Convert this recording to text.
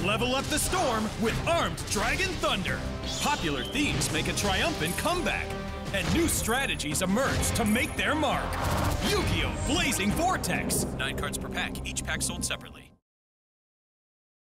Level up the storm with Armed Dragon Thunder. Popular themes make a triumphant comeback, and new strategies emerge to make their mark. Yu-Gi-Oh! Blazing Vortex. 9 cards per pack, each pack sold separately.